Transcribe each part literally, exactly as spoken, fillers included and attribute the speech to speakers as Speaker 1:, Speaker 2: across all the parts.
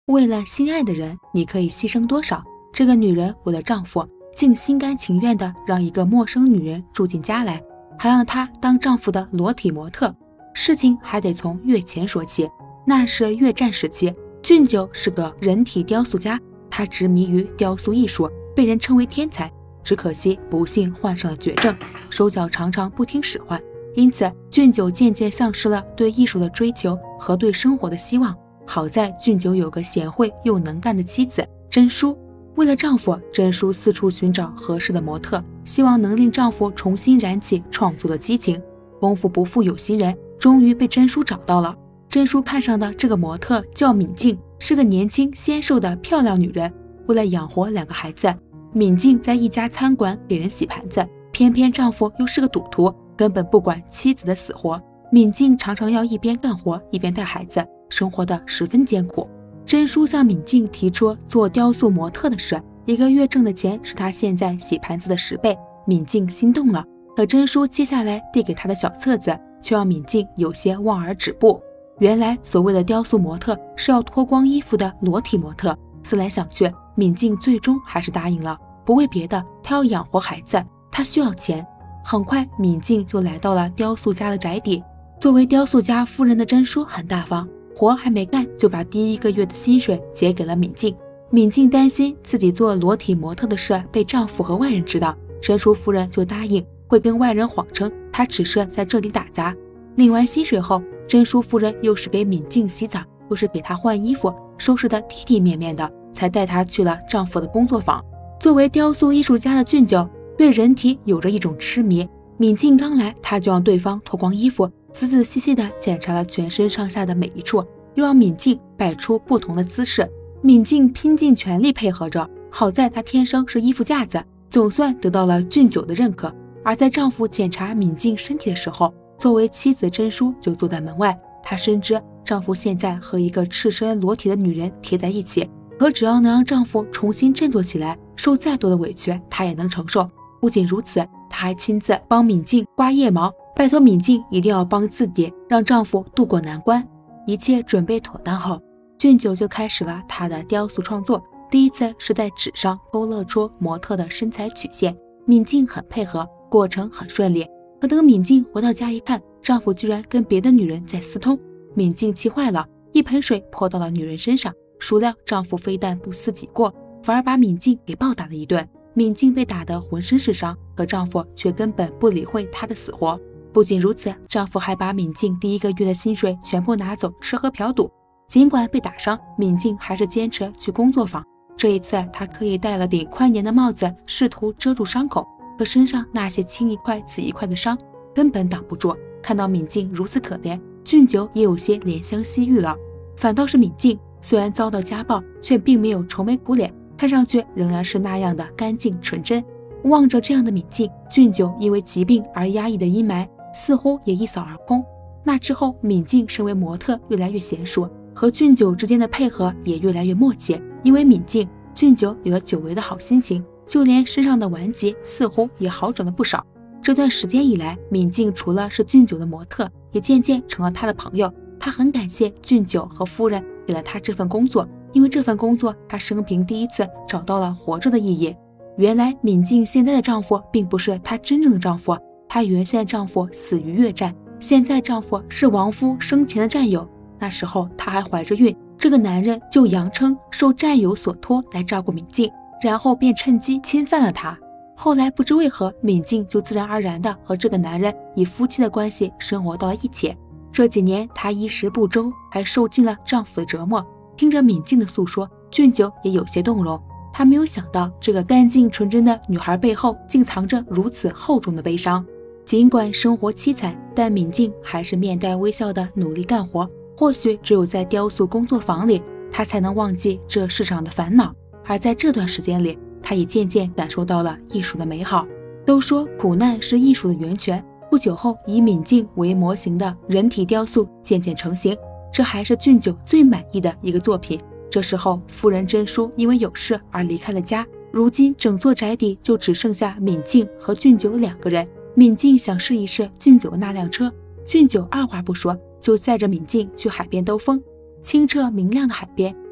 Speaker 1: 为了心爱的人，你可以牺牲多少？这个女人为了丈夫，竟心甘情愿地让一个陌生女人住进家来，还让她当丈夫的裸体模特。事情还得从越前说起。那是越战时期，俊九是个人体雕塑家，他执迷于雕塑艺术，被人称为天才。只可惜不幸患上了绝症，手脚常常不听使唤，因此俊九渐渐丧失了对艺术的追求和对生活的希望。好在俊九有个贤惠又能干的妻子真淑，为了丈夫，真淑四处寻找合适的模特，希望能令丈夫重新燃起创作的激情。功夫不负有心人，终于被真淑找到了。真淑看上的这个模特叫敏静，是个年轻纤瘦的漂亮女人。为了养活两个孩子，敏静在一家餐馆给人洗盘子，偏偏丈夫又是个赌徒，根本不管妻子的死活。敏静常常要一边干活一边带孩子，生活的十分艰苦。真淑向敏静提出做雕塑模特的事，一个月挣的钱是她现在洗盘子的十倍。敏静心动了，可真淑接下来递给她的小册子却让敏静有些望而止步。原来所谓的雕塑模特是要脱光衣服的裸体模特，思来想去，敏静最终还是答应了。不为别的，她要养活孩子，她需要钱。很快敏静就来到了雕塑家的宅邸。作为雕塑家夫人的真淑很大方，活还没干就把第一个月的薪水结给了敏静。敏静担心自己做裸体模特的事被丈夫和外人知道，真淑夫人就答应会跟外人谎称她只是在这里打杂。领完薪水后，真淑夫人又是给敏静洗澡，又是给她换衣服，收拾得体体面面的，才带她去了丈夫的工作坊。作为雕塑艺术家的俊九对人体有着一种痴迷，敏静刚来，他就让对方脱光衣服，仔仔细细地检查了全身上下的每一处，又让敏静摆出不同的姿势。敏静拼尽全力配合着，好在她天生是衣服架子，总算得到了俊九的认可。而在丈夫检查敏静身体的时候，作为妻子真淑就坐在门外。她深知丈夫现在和一个赤身裸体的女人贴在一起，可只要能让丈夫重新振作起来，受再多的委屈她也能承受。不仅如此，她还亲自帮敏静刮腋毛，拜托敏静一定要帮自己，让丈夫渡过难关。一切准备妥当后，俊九就开始了他的雕塑创作。第一次是在纸上勾勒出模特的身材曲线，敏静很配合，过程很顺利。可等敏静回到家一看，丈夫居然跟别的女人在私通，敏静气坏了，一盆水泼到了女人身上。孰料丈夫非但不思己过，反而把敏静给暴打了一顿。敏静被打得浑身是伤，可丈夫却根本不理会她的死活。不仅如此，丈夫还把敏静第一个月的薪水全部拿走吃喝嫖赌。尽管被打伤，敏静还是坚持去工作坊。这一次她刻意戴了顶宽檐的帽子，试图遮住伤口，可身上那些青一块紫一块的伤根本挡不住。看到敏静如此可怜，俊九也有些怜香惜玉了。反倒是敏静虽然遭到家暴，却并没有愁眉苦脸，看上去仍然是那样的干净纯真。望着这样的敏静，俊九因为疾病而压抑的阴霾似乎也一扫而空。那之后，敏静身为模特越来越娴熟，和俊九之间的配合也越来越默契。因为敏静，俊九有了久违的好心情，就连身上的顽疾似乎也好转了不少。这段时间以来，敏静除了是俊九的模特，也渐渐成了他的朋友。他很感谢俊九和夫人给了他这份工作，因为这份工作他生平第一次找到了活着的意义。原来敏静现在的丈夫并不是她真正的丈夫，她原先的丈夫死于越战，现在丈夫是亡夫生前的战友。那时候她还怀着孕，这个男人就佯称受战友所托来照顾敏静，然后便趁机侵犯了她。后来不知为何，敏静就自然而然地和这个男人以夫妻的关系生活到了一起。这几年她衣食不周，还受尽了丈夫的折磨。听着敏静的诉说，俊九也有些动容。他没有想到这个干净纯真的女孩背后竟藏着如此厚重的悲伤。尽管生活凄惨，但敏静还是面带微笑地努力干活。或许只有在雕塑工作坊里，她才能忘记这世上的烦恼。而在这段时间里，她也渐渐感受到了艺术的美好。都说苦难是艺术的源泉，不久后以敏静为模型的人体雕塑渐渐成型，这还是俊九最满意的一个作品。这时候夫人真淑因为有事而离开了家，如今整座宅邸就只剩下敏静和俊九两个人。敏静想试一试俊九那辆车，俊九二话不说就载着敏静去海边兜风。清澈明亮的海边，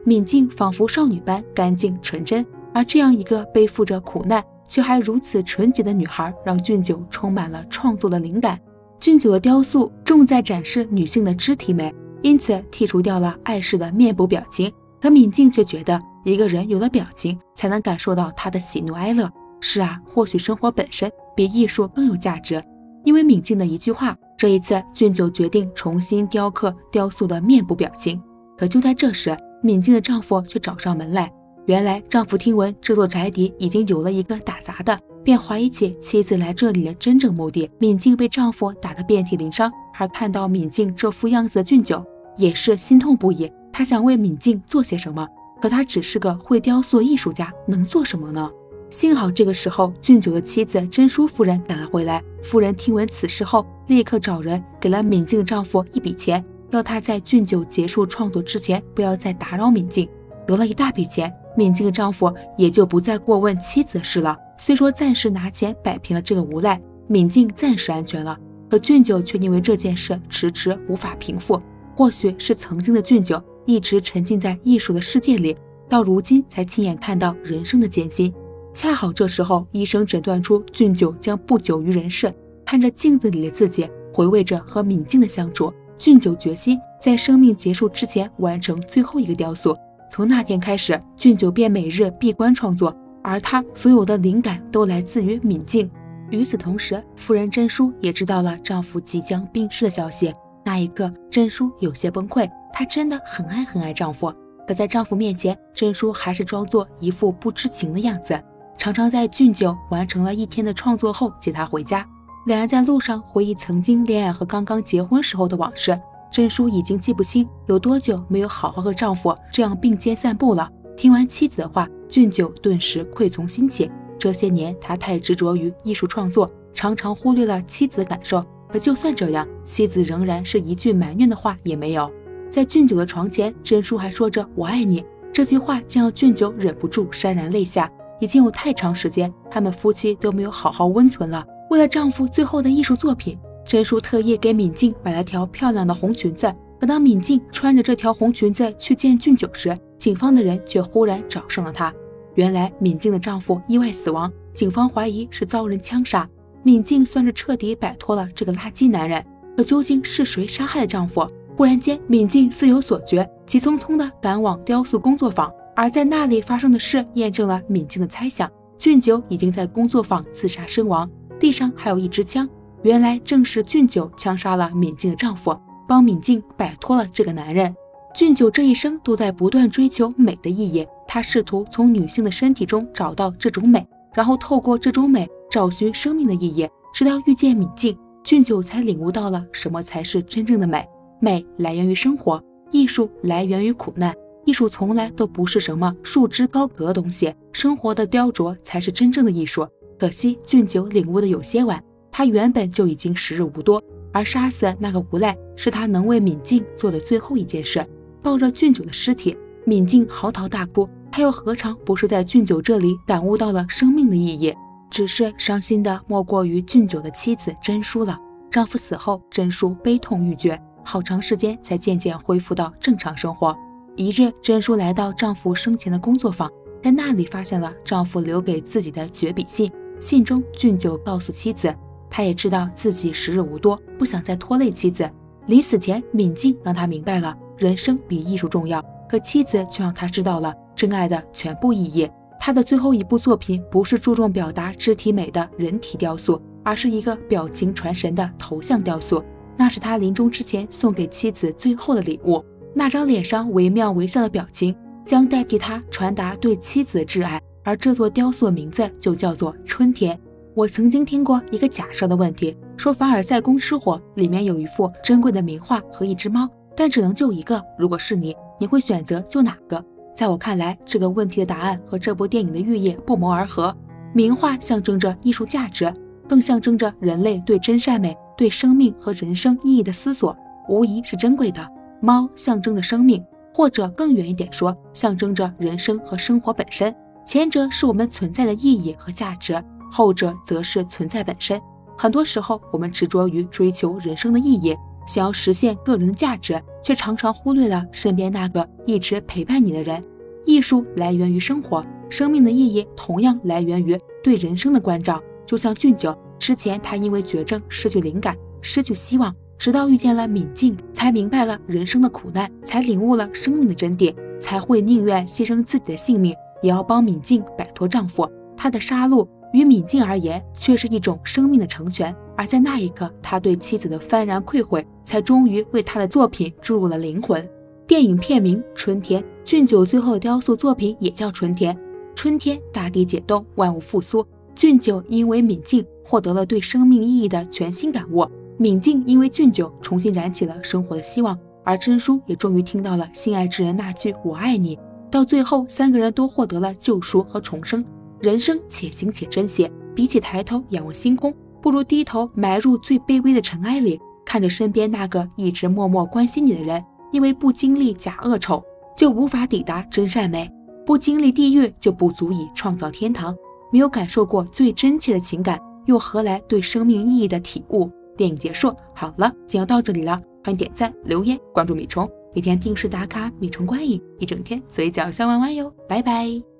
Speaker 1: 敏静仿佛少女般干净纯真，而这样一个背负着苦难却还如此纯洁的女孩，让俊九充满了创作的灵感。俊九的雕塑重在展示女性的肢体美，因此剔除掉了碍事的面部表情，可敏静却觉得一个人有了表情才能感受到他的喜怒哀乐。是啊，或许生活本身比艺术更有价值。因为敏静的一句话，这一次俊九决定重新雕刻雕塑的面部表情。可就在这时，敏静的丈夫却找上门来。原来丈夫听闻这座宅邸已经有了一个打杂的，便怀疑起妻子来这里的真正目的。敏静被丈夫打得遍体鳞伤，而看到敏静这副样子的俊九也是心痛不已。他想为敏静做些什么，可他只是个会雕塑的艺术家，能做什么呢？幸好这个时候俊九的妻子真淑夫人赶了回来。夫人听闻此事后，立刻找人给了敏静的丈夫一笔钱，要他在俊九结束创作之前不要再打扰敏静。得了一大笔钱，敏静的丈夫也就不再过问妻子的事了。虽说暂时拿钱摆平了这个无赖，敏静暂时安全了，可俊九却因为这件事迟迟无法平复。或许是曾经的俊九一直沉浸在艺术的世界里，到如今才亲眼看到人生的艰辛。恰好这时候医生诊断出俊九将不久于人世。看着镜子里的自己，回味着和敏静的相处，俊九决心在生命结束之前完成最后一个雕塑。从那天开始，俊九便每日闭关创作，而他所有的灵感都来自于敏静。与此同时，夫人真淑也知道了丈夫即将病逝的消息。那一刻，真淑有些崩溃，她真的很爱很爱丈夫，可在丈夫面前，真淑还是装作一副不知情的样子。常常在俊九完成了一天的创作后接她回家，两人在路上回忆曾经恋爱和刚刚结婚时候的往事。真淑已经记不清有多久没有好好和丈夫这样并肩散步了。听完妻子的话，俊九顿时愧从心起。这些年他太执着于艺术创作，常常忽略了妻子的感受。可就算这样，妻子仍然是一句埋怨的话也没有。在俊九的床前，真淑还说着我爱你，这句话竟让俊九忍不住潸然泪下。已经有太长时间，他们夫妻都没有好好温存了。为了丈夫最后的艺术作品，真淑特意给敏静买了条漂亮的红裙子。可当敏静穿着这条红裙子去见俊九时，警方的人却忽然找上了她。原来敏静的丈夫意外死亡，警方怀疑是遭人枪杀。敏静算是彻底摆脱了这个垃圾男人。可究竟是谁杀害了丈夫？忽然间，敏静似有所觉，急匆匆地赶往雕塑工作坊。而在那里发生的事验证了敏静的猜想，俊九已经在工作坊自杀身亡，地上还有一支枪。原来正是俊九枪杀了敏静的丈夫，帮敏静摆脱了这个男人。俊九这一生都在不断追求美的意义，他试图从女性的身体中找到这种美，然后透过这种美找寻生命的意义。直到遇见敏静，俊九才领悟到了什么才是真正的美。美来源于生活，艺术来源于苦难。艺术从来都不是什么束之高阁的东西，生活的雕琢才是真正的艺术。可惜俊九领悟的有些晚，他原本就已经时日无多，而杀死那个无赖是他能为敏静做的最后一件事。抱着俊九的尸体，敏静嚎啕大哭，他又何尝不是在俊九这里感悟到了生命的意义？只是伤心的莫过于俊九的妻子真淑了。丈夫死后，真淑悲痛欲绝，好长时间才渐渐恢复到正常生活。一日，真淑来到丈夫生前的工作坊，在那里发现了丈夫留给自己的绝笔信。信中，俊九告诉妻子，他也知道自己时日无多，不想再拖累妻子。临死前，敏静让他明白了人生比艺术重要，可妻子却让他知道了真爱的全部意义。他的最后一部作品不是注重表达肢体美的人体雕塑，而是一个表情传神的头像雕塑。那是他临终之前送给妻子最后的礼物。那张脸上惟妙惟肖的表情将代替他传达对妻子的挚爱，而这座雕塑名字就叫做春天。我曾经听过一个假设的问题，说凡尔赛宫失火，里面有一幅珍贵的名画和一只猫，但只能救一个，如果是你，你会选择救哪个？在我看来，这个问题的答案和这部电影的寓意不谋而合。名画象征着艺术价值，更象征着人类对真善美、对生命和人生意义的思索，无疑是珍贵的。猫象征着生命，或者更远一点说，象征着人生和生活本身。前者是我们存在的意义和价值，后者则是存在本身。很多时候，我们执着于追求人生的意义， 想要实现个人的价值，却常常忽略了身边那个一直陪伴你的人。艺术来源于生活，生命的意义同样来源于对人生的关照。就像俊九之前，他因为绝症失去灵感，失去希望，直到遇见了敏静，才明白了人生的苦难，才领悟了生命的真谛，才会宁愿牺牲自己的性命，也要帮敏静摆脱丈夫。他的杀戮于敏静而言，却是一种生命的成全。而在那一刻，他对妻子的幡然愧悔，才终于为他的作品注入了灵魂。电影片名《春天》，俊九最后的雕塑作品也叫《春天》。春天，大地解冻，万物复苏。俊九因为敏静获得了对生命意义的全新感悟，敏静因为俊九重新燃起了生活的希望，而真书也终于听到了心爱之人那句我爱你。到最后，三个人都获得了救赎和重生。人生且行且珍惜，比起抬头仰望星空，不如低头埋入最卑微的尘埃里，看着身边那个一直默默关心你的人。因为不经历假恶丑，就无法抵达真善美；不经历地狱，就不足以创造天堂。没有感受过最真切的情感，又何来对生命意义的体悟？电影结束，好了，今天到这里了，欢迎点赞、留言、关注米虫，每天定时打卡米虫观影，一整天嘴角笑弯弯哟，拜拜。